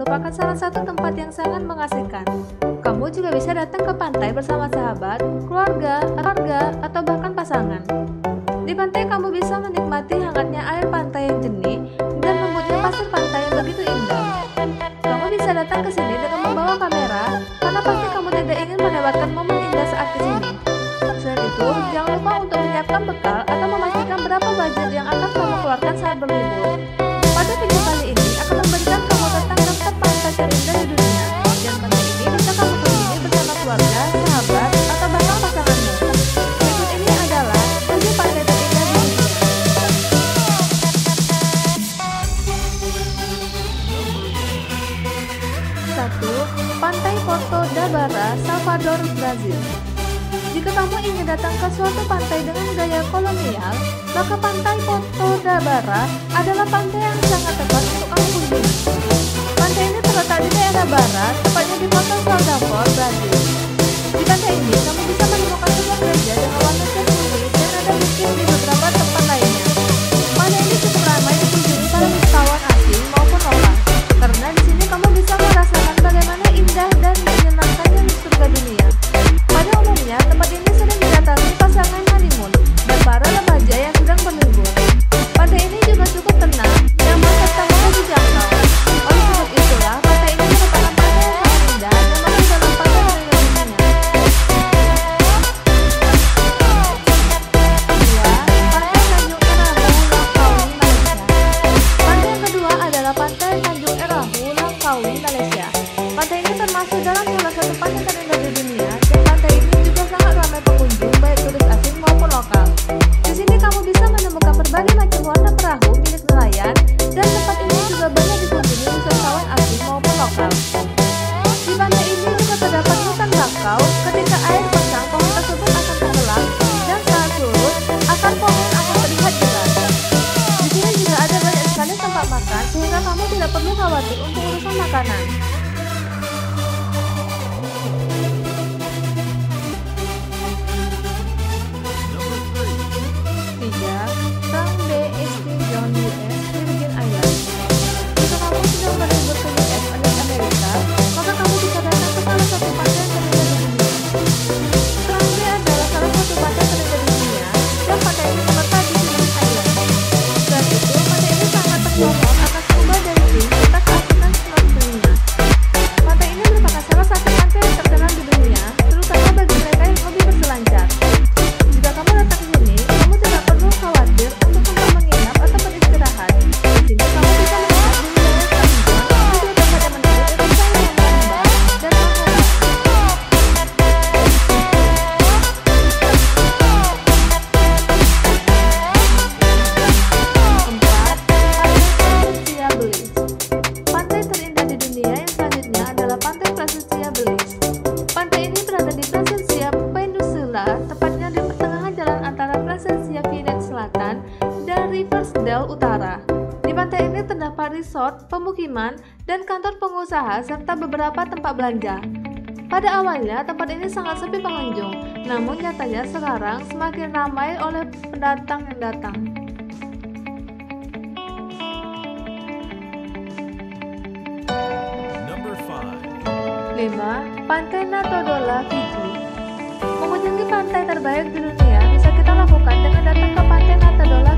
merupakan salah satu tempat yang sangat mengasihkan. Kamu juga bisa datang ke pantai bersama sahabat, keluarga, atau bahkan pasangan. Di pantai kamu bisa menikmati hangatnya air pantai yang jernih dan lembutnya pasir pantai yang begitu indah. Kamu bisa datang ke sini dengan membawa kamera, karena pasti kamu tidak ingin melewatkan momen indah saat ke sini. Selain itu, jangan lupa untuk menyiapkan bekal atau memastikan berapa budget yang akan kamu keluarkan saat berlibur. Pada video kali ini akan memberikan kamu tentang daftar pantai terindah di dunia, dan pantai ini bisa kamu kunjungi bersama keluarga, sahabat, atau bahkan pasanganmu. Berikut ini adalah 7 pantai terindah di dunia. 1. Pantai Porto da Barra, Salvador, Brazil. Jika kamu ingin datang ke suatu pantai dengan gaya kolonial, maka pantai Porto da Barra adalah pantai yang sangat tepat untuk kamu kunjungi. Pantai ini terletak di daerah barat, tepatnya di kota Salvador, Brazil. Di pantai ini, kamu bisa menemukan sebuah gereja dengan warna cat kuning dan ada bukit di beberapa tempat lainnya. Pantai ini cukup ramai dikunjungi para wisatawan asing maupun lokal, karena di sini kamu bisa merasakan bagaimana indah dan menyenangkannya surga dunia. Pada umumnya, tempat ini sering didatangi pasangan honeymoon dan para remaja yang sedang berlibur. Pantai ini juga cukup tenang, nyaman, serta mudah dijangkau. Oleh sebab itulah, pantai ini merupakan pantai yang sangat indah dan masuk dalam pantai terindah dunia. 2. Pantai Tanjung Erahu, Langkawi, Malaysia. Pantai yang kedua adalah Pantai Tanjung Erahu, Langkawi, Malaysia. Pantai ini termasuk dalam salah satu pantai terindah di dunia, dan pantai ini juga sangat ramai pengunjung, baik turis asing maupun lokal. Di sini kamu bisa menemukan berbagai macam warna perahu milik nelayan, dan tempat ini juga banyak dikunjungi wisatawan asing maupun lokal. Di pantai ini juga terdapat hutan bakau. Ketika air pasang, pohon tersebut akan tenggelam, dan saat surut, akar pohon akan terlihat jelas. Di sini juga ada banyak sekali tempat makan, sehingga kamu tidak perlu khawatir untuk urusan makanan. 3. Palm Bay John US, Virgin Islands. Jika kamu sedang berlibur ke US alias Amerika, maka kamu bisa datang ke salah satu pantai yang terindah di dunia. Palm Bay adalah salah satu pantai terindah di dunia, dan pantai ini terletak di Virgin Islands. Selain itu, pantai ini sangat tersohor akan scuba diving serta keasikan snorkeling. Pantai ini merupakan salah satu pantai yang terkenal di dunia, terutama bagi mereka yang hobi berselancar. Jika kamu datang ke sini, kamu tidak perlu khawatir untuk tempat menginap atau beristirahat. Di sini kamu bisa melihat di wilayah Tanjung, video tempat yang menarik dan saya yang menambah dan mengubah. 4. Pantai terindah di dunia yang selanjutnya adalah Pantai Prasencia Belize. Pantai ini berada di Prasencia Peninsula, tepatnya di pertengahan jalan antara Prasencia Vienna Selatan dan Riversdale Utara. Di pantai ini terdapat resort, pemukiman, dan kantor pengusaha serta beberapa tempat belanja. Pada awalnya, tempat ini sangat sepi pengunjung, namun nyatanya sekarang semakin ramai oleh pendatang yang datang. 5. Pantai Natodola, Fiji. Mengunjungi pantai terbaik di dunia bisa kita lakukan dengan datang ke Pantai Natodola,